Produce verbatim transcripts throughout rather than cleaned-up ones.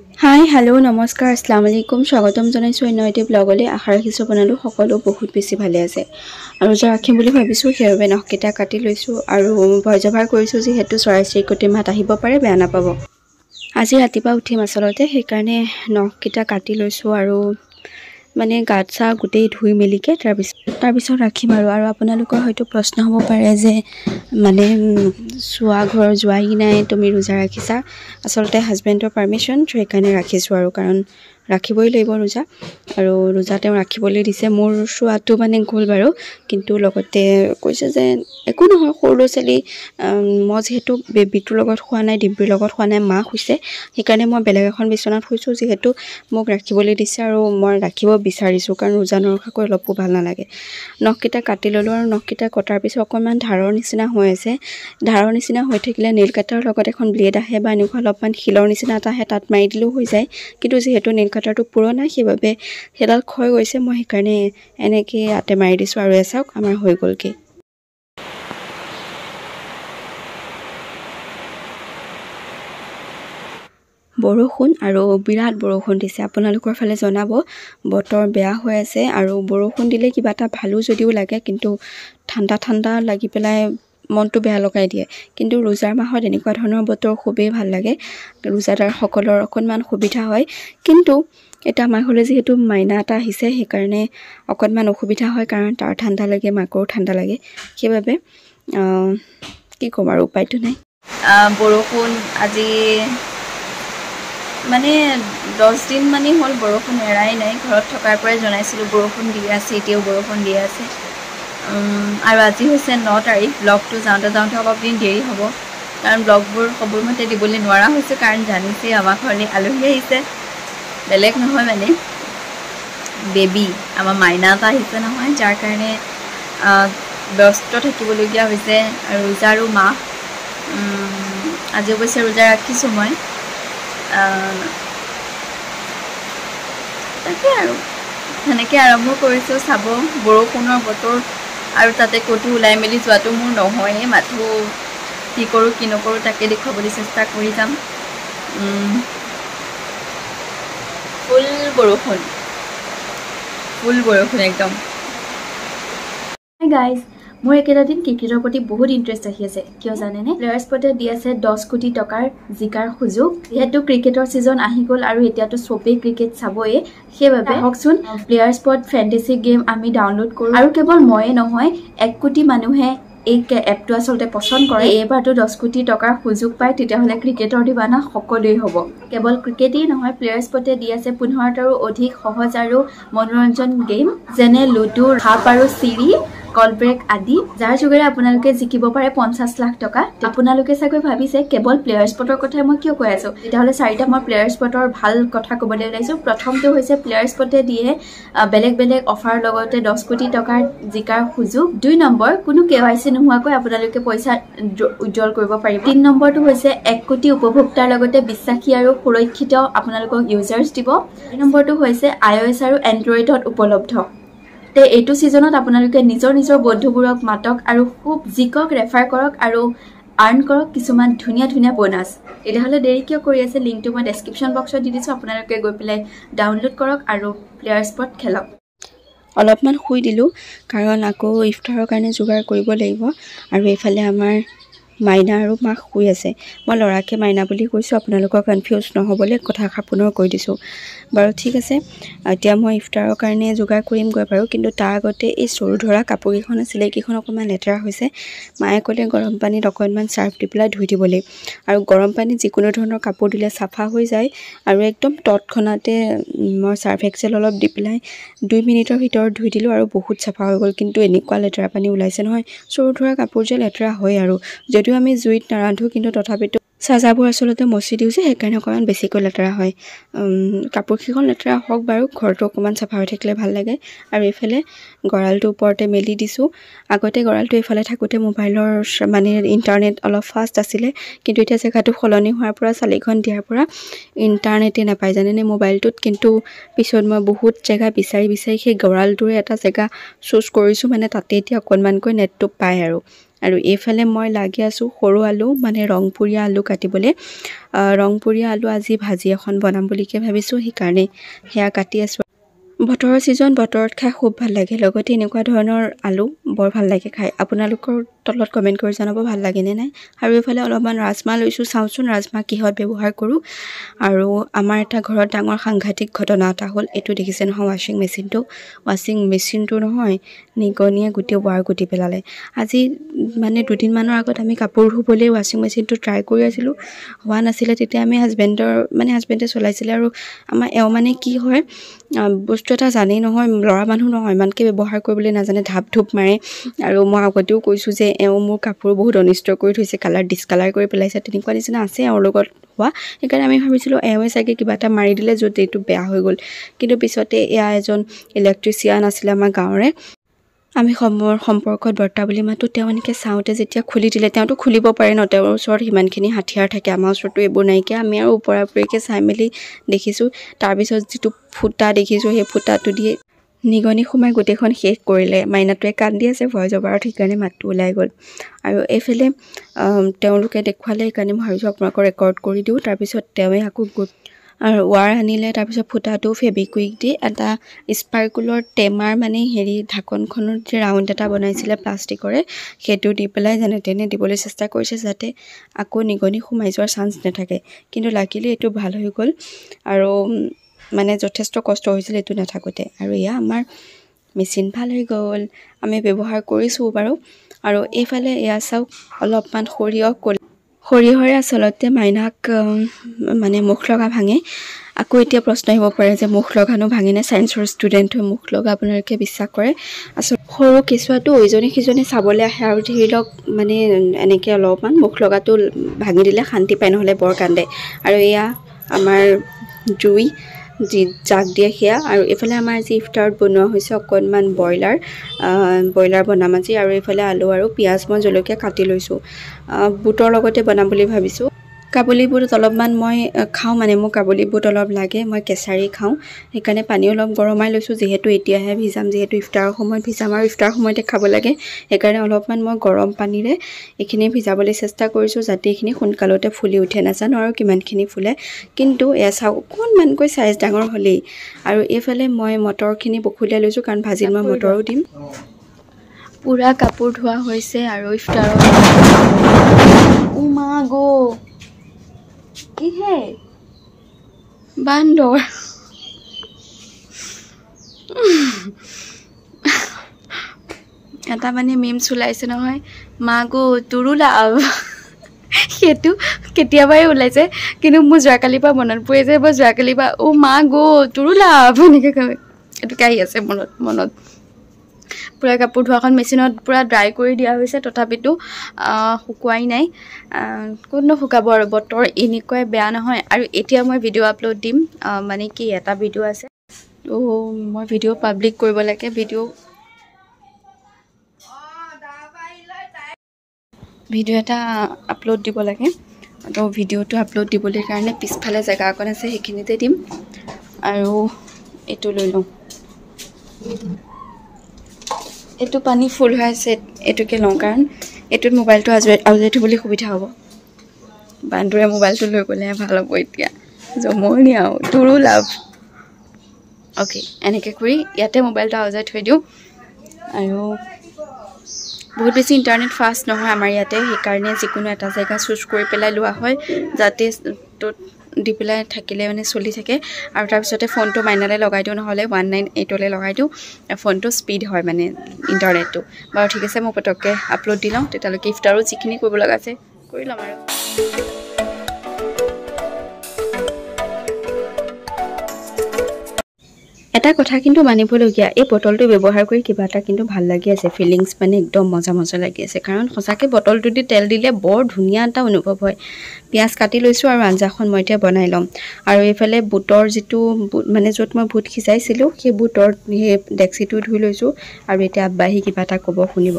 hi hello' নমস্কাৰ আসসালামু আলাইকুম স্বাগতম জনাইছোঁ অন্য এটি ব্লগলৈ আশা ৰাখিছোঁ আপোনালোক সকলো বহুত বেছি ভালে আছে আৰু যা ৰাখিম বুলি ভাবিছোঁ সেইবাবে নখকেইটা কাটি লৈছোঁ আৰু ভয়জভাৰ কৰিছোঁ যিহেতু চৰাই চিৰিকটি মাত আহিব পাৰে বেয়া নাপাব আজি ৰাতিপুৱা উঠিম আচলতে সেইকাৰণে নখকেইটা কাটি লৈছোঁ আৰু মানে গাত চা গোটেই ধুই মেলিকে তাৰপিছত তাৰপিছত ৰাখিম আৰু আৰু আপোনালোকৰ হয়তো প্ৰশ্ন হ'ব পাৰে যে মানে চোৱা ঘৰ যোৱাই নাই তুমি ৰোজা ৰাখিছা আচলতে হাজবেণ্ডৰ পাৰমিশ্যন সেইকাৰণে ৰাখিছোঁ আৰু কাৰণ ৰাখিবই লাগিব ৰোজা আৰু ৰোজা তেওঁ ৰাখিবলৈ দিছে মোৰ চোৱাটো মানে গ'ল বাৰু কিন্তু লগতে কৈছে যে একো নহয় সৰু ল'ৰা ছোৱালী মই যিহেতু বেবীটোৰ লগত খোৱা নাই ডিম্পিৰ লগত খোৱা নাই মা শুইছে সেইকাৰণে মই বেলেগ এখন বিচনাত শুইছোঁ যিহেতু মোক ৰাখিবলৈ দিছে আৰু মই ৰাখিব বিচাৰিছোঁ কাৰণ ৰোজা নৰখাকৈ অলপো ভাল নালাগে নখকেইটা কাটি ল'লোঁ আৰু নখকেইটা কটাৰ পিছত অকণমান ধাৰৰ নিচিনা হৈ আছে ধাৰৰ নিচিনা হৈ থাকিলে নেইল কাটাৰৰ লগত এখন ব্লেড আহে বা এনেকুৱা অলপমান শিলৰ নিচিনা এটা আহে তাত মাৰি দিলেও হৈ যায় কিন্তু যিহেতু নেইল কাটাৰটো পুৰণা সেইবাবে সেইডাল ক্ষয় গৈছে মই সেইকাৰণে এনেকৈ ইয়াতে মাৰি দিছোঁ আৰু এ চাওক আমাৰ হৈ গ'লগৈ বৰষুণ আৰু বিৰাট বৰষুণ দিছে আপোনালোকৰ ফালে জনাব বতৰ বেয়া হৈ আছে আৰু বৰষুণ দিলে কিবা এটা ভালো যদিও লাগে কিন্তু ঠাণ্ডা ঠাণ্ডা লাগি পেলাই মনটো বেয়া লগাই দিয়ে কিন্তু ৰোজাৰ মাহত এনেকুৱা ধৰণৰ বতৰ খুবেই ভাল লাগে ৰোজাদাৰসকলৰ অকণমান সুবিধা হয় কিন্তু এটা আমাৰ ঘৰলৈ যিহেতু মাইনা এটা আহিছে সেইকাৰণে অকণমান অসুবিধা হয় কাৰণ তাৰ ঠাণ্ডা লাগে মাকৰো ঠাণ্ডা লাগে সেইবাবে কি ক'ম আৰু উপায়টো নাই বৰষুণ আজি মানে দহ দিন মানেই হ'ল বৰষুণ এৰাই নাই ঘৰত থকাৰ পৰাই জনাইছিলোঁ বৰষুণ দি আছে এতিয়াও বৰষুণ দি আছে আৰু আজি হৈছে ন তাৰিখ ব্লগটো যাওঁতে যাওঁতে অলপ দিন দেৰি হ'ব কাৰণ ব্লগবোৰ সময়মতে দিবলৈ নোৱাৰা হৈছে কাৰণ জানিছেই আমাৰ ঘৰলৈ আলহী আহিছে বেলেগ নহয় মানে বেবী আমাৰ মাইনা এটা আহিছে নহয় যাৰ কাৰণে ব্যস্ত থাকিবলগীয়া হৈছে আৰু ৰোজাৰো মাহ আজি অৱশ্যে ৰোজা ৰাখিছোঁ মই তাকে আৰু সেনেকৈ আৰম্ভ কৰিছোঁ চাব বৰষুণৰ বতৰ আৰু তাতে ক'তো ওলাই মেলি যোৱাটো মোৰ নহয়েই মাথো কি কৰোঁ কি নকৰোঁ তাকে দেখুৱাবলৈ চেষ্টা কৰি যাম ফুল বৰষুণ ফুল বৰষুণ একদম হাই গাইজ মোৰ একেটা দিন ক্ৰিকেটৰ প্ৰতি বহুত ইণ্টাৰেষ্ট আহি আছে কিয় জানেনে প্লেয়াৰ্ছপটে দি আছে দহ কোটি টকাৰ জিকাৰ সুযোগ যিহেতু ক্ৰিকেটৰ ছিজন আহি গ'ল আৰু এতিয়াতো চবেই ক্ৰিকেট চাবয়ে সেইবাবে আহকচোন প্লেয়াৰ্ছপট ফেণ্টাসি গেম আমি ডাউনলোড কৰোঁ আৰু কেৱল ময়ে নহয় এক কোটি মানুহে এই এপটো আচলতে পচন্দ কৰে এইবাৰতো দহ কোটি টকাৰ সুযোগ পায় তেতিয়াহ'লে ক্ৰিকেটৰ দিবানা সকলোৱেই হ'ব কেৱল ক্ৰিকেটেই নহয় প্লেয়াৰ্ছপটে দি আছে পোন্ধৰটাৰো অধিক সহজ আৰু মনোৰঞ্জন গেম যেনে লুডো সাপ আৰু চিৰি কল ব্ৰেক আদি যাৰ যোগেৰে আপোনালোকে জিকিব পাৰে পঞ্চাছ লাখ টকা আপোনালোকে চাগৈ ভাবিছে কেৱল প্লেয়াৰ্ছপটৰ কথাই মই কিয় কৈ আছো তেতিয়াহ'লে চাৰিটা মই প্লেয়াৰ্ছপটৰ ভাল কথা ক'বলৈ ওলাইছোঁ প্ৰথমটো হৈছে প্লেয়াৰ্ছপটে দিয়ে বেলেগ বেলেগ অফাৰ লগতে দহ কোটি টকাৰ জিকাৰ সুযোগ দুই নম্বৰ কোনো কে ৱাই চি নোহোৱাকৈ আপোনালোকে পইচা উজ্জ্বল কৰিব পাৰিব তিন নম্বৰটো হৈছে এক কোটি উপভোক্তাৰ লগতে বিশ্বাসী আৰু সুৰক্ষিত আপোনালোকক ইউজাৰ্ছ দিব দুই নম্বৰটো হৈছে আই অ' এছ আৰু এণ্ড্ৰইডত উপলব্ধ তে এইটো ছিজনত আপোনালোকে নিজৰ নিজৰ বন্ধুবোৰক মাতক আৰু খুব জিকক ৰেফাৰ কৰক আৰু আৰ্ণ কৰক কিছুমান ধুনীয়া ধুনীয়া বোনাছ তেতিয়াহ'লে দেৰি কিয় কৰি আছে লিংকটো মই ডেছক্ৰিপশ্যন বক্সত দি দিছোঁ আপোনালোকে গৈ পেলাই ডাউনলোড কৰক আৰু প্লেয়াৰ্ছপট খেলক অলপমান শুই দিলোঁ কাৰণ আকৌ ইফতাৰৰ কাৰণে যোগাৰ কৰিব লাগিব আৰু এইফালে আমাৰ মাইনা আৰু মাক শুই আছে মই ল'ৰাকে মাইনা বুলি কৈছোঁ আপোনালোকৰ কনফিউজ নহ'বলৈ কথাষাৰ পুনৰ কৈ দিছোঁ বাৰু ঠিক আছে এতিয়া মই ইফতাৰৰ কাৰণে যোগাৰ কৰিমগৈ বাৰু কিন্তু তাৰ আগতে এই চৰু ধৰা কাপোৰকেইখন আছিলে এইকেইখন অকণমান লেতেৰা হৈছে মায়ে ক'লে গৰম পানীত অকণমান চাৰ্ফ দি পেলাই ধুই দিবলৈ আৰু গৰম পানীত যিকোনো ধৰণৰ কাপোৰ দিলে চাফা হৈ যায় আৰু একদম তৎক্ষণাতে মই চাৰ্ফ এক্সেল অলপ দি পেলাই দুই মিনিটৰ ভিতৰত ধুই দিলোঁ আৰু বহুত চাফা হৈ গ'ল কিন্তু এনেকুৱা লেতেৰা পানী ওলাইছে নহয় চৰু ধৰা কাপোৰ যে লেতেৰা হয় আৰু যদিও আমি জুইত নাৰান্ধো কিন্তু তথাপিতো চাজাবোৰ আচলতে মচি দিওঁ যে সেইকাৰণে অকণমান বেছিকৈ লেতেৰা হয় কাপোৰকেইখন লেতেৰা হওক বাৰু ঘৰটো অকণমান চাফা হৈ থাকিলে ভাল লাগে আৰু এইফালে গঁৰালটো ওপৰতে মেলি দিছোঁ আগতে গঁৰালটো এইফালে থাকোঁতে মোবাইলৰ মানে ইণ্টাৰনেট অলপ ফাষ্ট আছিলে কিন্তু এতিয়া জেগাটো সলনি হোৱাৰ পৰা চালিখন দিয়াৰ পৰা ইণ্টাৰনেটে নাপায় জানেনে মোবাইলটোত কিন্তু পিছত মই বহুত জেগা বিচাৰি বিচাৰি সেই গঁৰালটোৰে এটা জেগা চুজ কৰিছোঁ মানে তাতে এতিয়া অকণমানকৈ নেটটো পায় আৰু আৰু এইফালে মই লাগি আছোঁ সৰু আলু মানে ৰংপুৰীয়া আলু কাটিবলৈ ৰংপুৰীয়া আলু আজি ভাজি এখন বনাম বুলিকে ভাবিছোঁ সেইকাৰণে সেয়া কাটি আছোঁ বতৰৰ ছিজন বতৰত খাই খুব ভাল লাগে লগতে এনেকুৱা ধৰণৰ আলু বৰ ভাল লাগে খাই আপোনালোকৰ তলত কমেণ্ট কৰি জনাব ভাল লাগেনে নাই আৰু এইফালে অলপমান ৰাজমাহ লৈছোঁ চাওঁচোন ৰাজমাহ কিহত ব্যৱহাৰ কৰোঁ আৰু আমাৰ এটা ঘৰত ডাঙৰ সাংঘাতিক ঘটনা এটা হ'ল এইটো দেখিছে নহয় ৱাশ্বিং মেচিনটো ৱাশ্বিং মেচিনটো নহয় নিগনিয়ে গোটেই ৱাৰ গুটি পেলালে আজি মানে দুদিনমানৰ আগত আমি কাপোৰ ধুবলৈ ৱাশ্বিং মেচিনটো ট্ৰাই কৰি আছিলোঁ হোৱা নাছিলে তেতিয়া আমি হাজবেণ্ডৰ মানে হাজবেণ্ডে চলাইছিলে আৰু আমাৰ এওঁ মানে কি হয় বস্তু এটা জানেই নহয় ল'ৰা মানুহ নহয় ইমানকৈ ব্যৱহাৰ কৰিবলৈ নাজানে ধাপ ধুপ মাৰে আৰু মই আগতেও কৈছোঁ যে এওঁ মোৰ কাপোৰ বহুত অনিষ্ট কৰি থৈছে কালাৰ ডিছকালাৰ কৰি পেলাইছে তেনেকুৱা নিচিনা আছে এওঁৰ লগত হোৱা সেইকাৰণে আমি ভাবিছিলোঁ এওঁৱে চাগে কিবা এটা মাৰি দিলে য'ত এইটো বেয়া হৈ গ'ল কিন্তু পিছতে এয়া এজন ইলেক্ট্ৰিচিয়ান আছিলে আমাৰ গাঁৱৰে আমি সময় সম্পৰ্কত বৰ্তা বুলি মাতো তেওঁ এনেকৈ চাওঁতে যেতিয়া খুলি দিলে তেওঁতো খুলিব পাৰে ন তেওঁৰ ওচৰত সিমানখিনি হাথিয়াৰ থাকে আমাৰ ওচৰতো এইবোৰ নাইকিয়া আমি আৰু ওপৰা ওপৰিকৈ চাই মেলি দেখিছোঁ তাৰপিছত যিটো ফুটা দেখিছোঁ সেই ফুটাটো দিয়ে নিগনি সোমাই গোটেইখন শেষ কৰিলে মাইনাটোৱে কান্দি আছে ভয় জবাৰত সেইকাৰণে মাতটো ওলাই গ'ল আৰু এইফালে তেওঁলোকে দেখুৱালে সেইকাৰণে মই ভাবিছোঁ আপোনালোকক ৰেকৰ্ড কৰি দিওঁ তাৰপিছত তেওঁৱে আকৌ আৰু ৱাৰ আনিলে তাৰপিছত ফুটাটো ফেব্ৰিকুইক দি এটা স্পাৰ্কুলৰ টেমাৰ মানে হেৰি ঢাকনখনত যে ৰাউণ্ড এটা বনাইছিলে প্লাষ্টিকৰে সেইটো দি পেলাই যেনে তেনে দিবলৈ চেষ্টা কৰিছে যাতে আকৌ নিগনি সোমাই যোৱাৰ চান্স নাথাকে কিন্তু লাগিলে এইটো ভাল হৈ গ'ল আৰু মানে যথেষ্ট কষ্ট হৈছিল এইটো নাথাকোঁতে আৰু এয়া আমাৰ মেচিন ভাল হৈ গ'ল আমি ব্যৱহাৰ কৰিছোঁ বাৰু আৰু এইফালে এয়া চাওক অলপমান সৰিয়হ কল সৰিয়হৰে আচলতে মাইনাক মানে মুখ লগা ভাঙে আকৌ এতিয়া প্ৰশ্ন আহিব পাৰে যে মুখ লগানো ভাঙেনে ছায়েন্সৰ ষ্টুডেণ্ট হৈ মুখ লগা আপোনালোকে বিশ্বাস কৰে আচলতে সৰু কেঁচুৱাটো ইজনী সিজনী চাবলৈ আহে আৰু ধৰি লওক মানে এনেকৈ অলপমান মুখ লগাটো ভাঙি দিলে শান্তি পায় নহ'লে বৰ কান্দে আৰু এয়া আমাৰ জুই যি জাক দিয়ে সেয়া আৰু এইফালে আমাৰ আজি ইফতাৰত বনোৱা হৈছে অকণমান ব্ৰইলাৰ ব্ৰইলাৰ বনাম আজি আৰু এইফালে আলু আৰু পিঁয়াজ মই জলকীয়া কাটি লৈছোঁ বুটৰ লগতে বনাম বুলি ভাবিছোঁ কাবুলী বুট অলপমান মই খাওঁ মানে মোক কাবুলী বুট অলপ লাগে মই কেঁচাৰী খাওঁ সেইকাৰণে পানী অলপ গৰমাই লৈছোঁ যিহেতু এতিয়াহে ভিজাম যিহেতু ইফতাৰৰ সময়ত ভিজাম আৰু ইফতাৰ সময়তে খাব লাগে সেইকাৰণে অলপমান মই গৰম পানীৰে এইখিনি ভিজাবলৈ চেষ্টা কৰিছোঁ যাতে এইখিনি সোনকালতে ফুলি উঠে নাজানো আৰু কিমানখিনি ফুলে কিন্তু এয়া চাওক অকণমানকৈ চাইজ ডাঙৰ হ'লেই আৰু এইফালে মই মটৰখিনি বখলিয়াই লৈছোঁ কাৰণ ভাজিত মই মটৰো দিম পুৰা কাপোৰ ধোৱা হৈছে আৰু ইফতাৰৰ উমা গো কিহে বান্দৰ এটা মানে মিমছ ওলাইছে নহয় মা গো তোৰো লাভ সেইটো কেতিয়াবাই ওলাইছে কিন্তু মোৰ যোৱাকালিৰ পৰা মনত পৰি যে মই যোৱাকালিৰ পৰা অ' মা গো তোৰো লাভ এনেকৈ কয় এইটোকে আহি আছে মনত মনত পুৰা কাপোৰ ধোৱাখন মেচিনত পুৰা ড্ৰাই কৰি দিয়া হৈছে তথাপিতো শুকুৱাই নাই ক'তনো শুকাব আৰু বতৰ এনেকুৱাই বেয়া নহয় আৰু এতিয়া মই ভিডিঅ' আপলোড দিম মানে কি এটা ভিডিঅ' আছে ত' মই ভিডিঅ' পাব্লিক কৰিব লাগে ভিডিঅ' ভিডিঅ' এটা আপলোড দিব লাগে তো ভিডিঅ'টো আপলোড দিবলৈ কাৰণে পিছফালে জেগা অকণ আছে সেইখিনিতে দিম আৰু এইটো লৈ লওঁ এইটো পানী ফুল হৈ আছে এইটোকে লওঁ কাৰণ এইটোত মোবাইলটো আজৰি আজৰি থ'বলৈ সুবিধা হ'ব বান্দৰে মোবাইলটো লৈ গ'লেহে ভাল হ'ব এতিয়া জমনি আৰু তোৰো লাভ অ'কে এনেকৈ কৰি ইয়াতে মোবাইলটো আজৰি থৈ দিওঁ আৰু বহুত বেছি ইণ্টাৰনেট ফাষ্ট নহয় আমাৰ ইয়াতে সেইকাৰণে যিকোনো এটা জেগা চুজ কৰি পেলাই লোৱা হয় যাতে ত'ত দি পেলাই থাকিলে মানে চলি থাকে আৰু তাৰপিছতে ফোনটো মাইনালৈ লগাই দিওঁ নহ'লে ওৱান নাইন এইটলৈ লগাই দিওঁ ফোনটো স্পীড হয় মানে ইণ্টাৰনেটটো বাৰু ঠিক আছে মই পটককৈ আপলোড দি লওঁ তেতিয়ালৈকে ইফতাৰো যিখিনি কৰিব লগা আছে কৰি ল'ম আৰু এটা কথা কিন্তু মানিবলগীয়া এই বটলটো ব্যৱহাৰ কৰি কিবা এটা কিন্তু ভাল লাগি আছে ফিলিংছ মানে একদম মজা মজা লাগি আছে কাৰণ সঁচাকৈ বটলটো দি তেল দিলে বৰ ধুনীয়া এটা অনুভৱ হয় পিঁয়াজ কাটি লৈছোঁ আৰু আঞ্জাখন মই এতিয়া বনাই ল'ম আৰু এইফালে বুটৰ যিটো মানে য'ত মই বুট সিজাইছিলোঁ সেই বুটৰ সেই ডেক্সিটো ধুই লৈছোঁ আৰু এতিয়া আব্বাহি কিবা এটা ক'ব শুনিব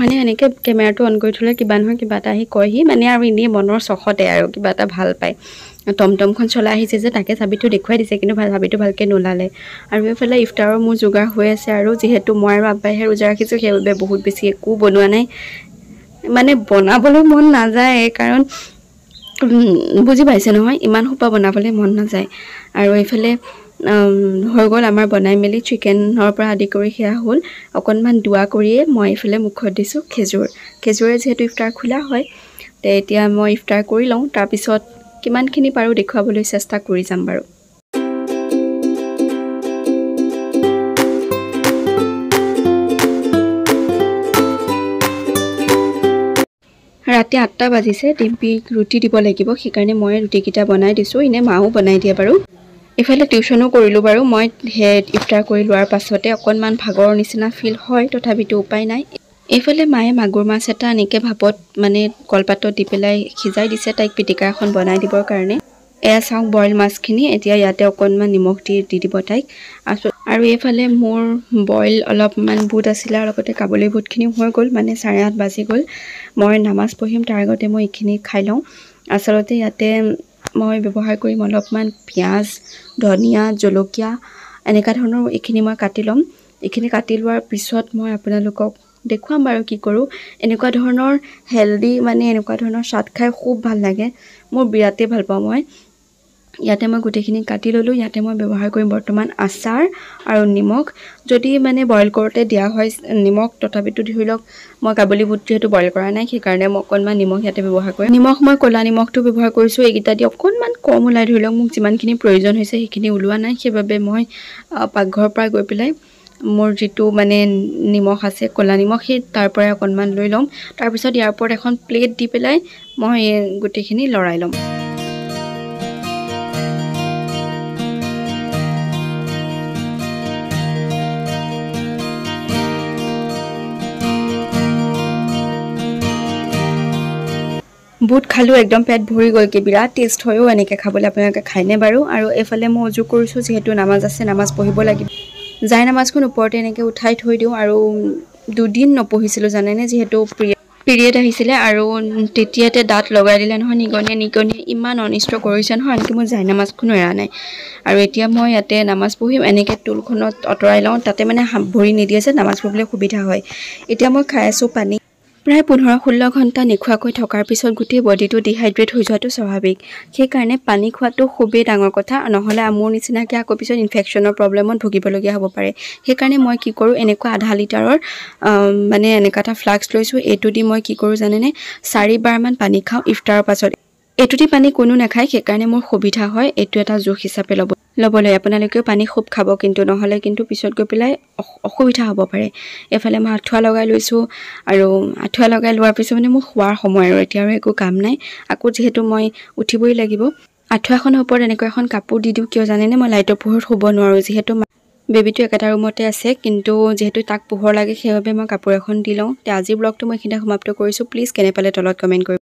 মানে এনেকৈ কেমেৰাটো অন কৰি থ'লে কিবা নহয় কিবা এটা আহি কয়হি মানে আৰু এনেই মনৰ চখতে আৰু কিবা এটা ভাল পায় টমটমখন চলাই আহিছে যে তাকে চাবিটো দেখুৱাই দিছে কিন্তু চাবিটো ভালকৈ নোলালে আৰু এইফালে ইফতাৰৰ মোৰ যোগাৰ হৈ আছে আৰু যিহেতু মই আৰু আব্বাইহে ৰোজা ৰাখিছোঁ সেইবাবে বহুত বেছি একো বনোৱা নাই মানে বনাবলৈ মন নাযায় কাৰণ বুজি পাইছে নহয় ইমান সোপা বনাবলৈ মন নাযায় আৰু এইফালে হৈ গ'ল আমাৰ বনাই মেলি চিকেনৰ পৰা আদি কৰি সেয়া হ'ল অকণমান দোৱা কৰিয়ে মই এইফালে মুখত দিছোঁ খেজুৰ খেজুৰে যিহেতু ইফতাৰ খোলা হয় তে এতিয়া মই ইফতাৰ কৰি লওঁ তাৰপিছত কিমানখিনি পাৰোঁ দেখুৱাবলৈ চেষ্টা কৰি যাম বাৰু ৰাতি আঠটা বাজিছে ডিম্পিক ৰুটি দিব লাগিব সেইকাৰণে মই ৰুটিকেইটা বনাই দিছোঁ এনে মাও বনাই দিয়ে বাৰু ইফালে টিউশ্যনো কৰিলোঁ বাৰু মই সেই ইফতাৰ কৰি লোৱাৰ পাছতে অকণমান ভাগৰৰ নিচিনা ফিল হয় তথাপিতো উপায় নাই এইফালে মায়ে মাগুৰ মাছ এটা এনেকৈ ভাপত মানে কলপাতত দি পেলাই সিজাই দিছে তাইক পিটিকা এখন বনাই দিবৰ কাৰণে এয়া চাওক বইল মাছখিনি এতিয়া ইয়াতে অকণমান নিমখ দি দি দিব তাইক আৰু এইফালে মোৰ বইল অলপমান বুট আছিলে আৰু লগতে কাবুলী বুটখিনিও হৈ গ'ল মানে চাৰে আঠ বাজি গ'ল মই নামাজ পঢ়িম তাৰ আগতে মই এইখিনি খাই লওঁ আচলতে ইয়াতে মই ব্যৱহাৰ কৰিম অলপমান পিঁয়াজ ধনিয়া জলকীয়া এনেকুৱা ধৰণৰ এইখিনি মই কাটি ল'ম এইখিনি কাটি লোৱাৰ পিছত মই আপোনালোকক দেখুৱাম বাৰু কি কৰোঁ এনেকুৱা ধৰণৰ হেল্ডি মানে এনেকুৱা ধৰণৰ স্বাদ খাই খুব ভাল লাগে মোৰ বিৰাটেই ভাল পাওঁ মই ইয়াতে মই গোটেইখিনি কাটি ল'লোঁ ইয়াতে মই ব্যৱহাৰ কৰিম বৰ্তমান আচাৰ আৰু নিমখ যদি মানে বইল কৰোঁতে দিয়া হয় নিমখ তথাপিতো ধৰি লওক মই কাবুলী বুট যিহেতু বইল কৰা নাই সেইকাৰণে মই অকণমান নিমখ ইয়াতে ব্যৱহাৰ কৰিম নিমখ মই ক'লা নিমখটো ব্যৱহাৰ কৰিছোঁ এইকেইটা দি অকণমান কম ওলাই ধৰি লওক মোক যিমানখিনি প্ৰয়োজন হৈছে সেইখিনি ওলোৱা নাই সেইবাবে মই পাকঘৰৰ পৰা গৈ পেলাই মোৰ যিটো মানে নিমখ আছে ক'লা নিমখ সেই তাৰ পৰাই অকণমান লৈ ল'ম তাৰপিছত ইয়াৰ ওপৰত এখন প্লেট দি পেলাই মই গোটেইখিনি লৰাই ল'ম বুট খালোঁ একদম পেট ভৰি গ'লকৈ বিৰাট টেষ্ট হয়ও এনেকৈ খাবলৈ আপোনালোকে খায়নে বাৰু আৰু এইফালে মই উজু কৰিছোঁ যিহেতু নামাজ আছে নামাজ পঢ়িব লাগিব যাই নামাজখন ওপৰতে এনেকৈ উঠাই থৈ দিওঁ আৰু দুদিন নপঢ়িছিলোঁ জানেনে যিহেতু পিৰিয়ড আহিছিলে আৰু তেতিয়াতে দাঁত লগাই দিলে নহয় নিগনিয়ে নিগনিয়ে ইমান অনিষ্ট কৰিছে নহয় আনকি মই যাই নামাজখনো এৰা নাই আৰু এতিয়া মই ইয়াতে নামাজ পঢ়িম এনেকৈ টুলখনত আঁতৰাই লওঁ তাতে মানে ভৰি নিদিয়ে যে নামাজ পঢ়িবলৈ সুবিধা হয় এতিয়া মই খাই আছোঁ পানী প্ৰায় পোন্ধৰ ষোল্ল ঘণ্টা নোখোৱাকৈ থকাৰ পিছত গোটেই বডিটো ডিহাইড্ৰেট হৈ যোৱাটো স্বাভাৱিক সেইকাৰণে পানী খোৱাটো খুবেই ডাঙৰ কথা নহ'লে মোৰ নিচিনাকৈ আকৌ পিছত ইনফেকশ্যনৰ প্ৰব্লেমত ভুগিবলগীয়া হ'ব পাৰে সেইকাৰণে মই কি কৰোঁ এনেকুৱা আধা লিটাৰৰ মানে এনেকুৱা এটা ফ্লাক্স লৈছোঁ এইটো দি মই কি কৰোঁ জানেনে চাৰিবাৰমান পানী খাওঁ ইফতাৰৰ পাছত এইটো দি পানী কোনো নাখায় সেইকাৰণে মোৰ সুবিধা হয় এইটো এটা জোখ হিচাপে ল'ব ল'বলৈ আপোনালোকেও পানী খুব খাব কিন্তু নহ'লে কিন্তু পিছত গৈ পেলাই অসুবিধা হ'ব পাৰে এফালে মই আঁঠুৱা লগাই লৈছোঁ আৰু আঁঠুৱা লগাই লোৱাৰ পিছত মানে মোৰ শোৱাৰ সময় আৰু এতিয়া আৰু একো কাম নাই আকৌ যিহেতু মই উঠিবই লাগিব আঁঠুৱাখনৰ ওপৰত এনেকুৱা এখন কাপোৰ দি দিওঁ কিয় জানেনে মই লাইটৰ পোহৰত শুব নোৱাৰোঁ যিহেতু বেবীটো একেটা ৰুমতে আছে কিন্তু যিহেতু তাক পোহৰ লাগে সেইবাবে মই কাপোৰ এখন দি লওঁ আজিৰ ব্লগটো মই এইখিনিতে সমাপ্ত কৰিছোঁ প্লিজ কেনে পালে তলত কমেণ্ট কৰিব